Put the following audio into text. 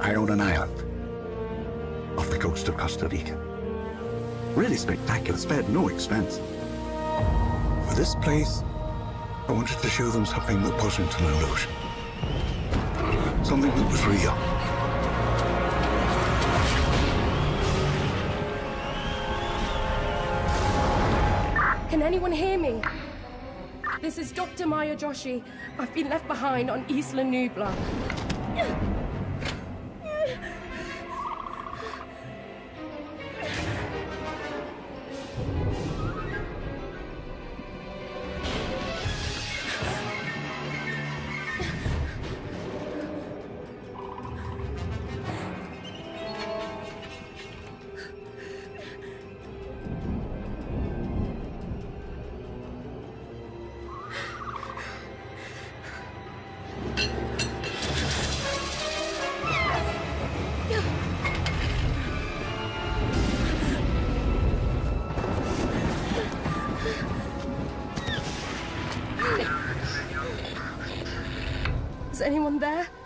I own an island off the coast of Costa Rica. Really spectacular, spared no expense. For this place, I wanted to show them something that wasn't an illusion. Something that was real. Can anyone hear me? This is Dr. Maya Joshi. I've been left behind on Isla Nublar. Is anyone there?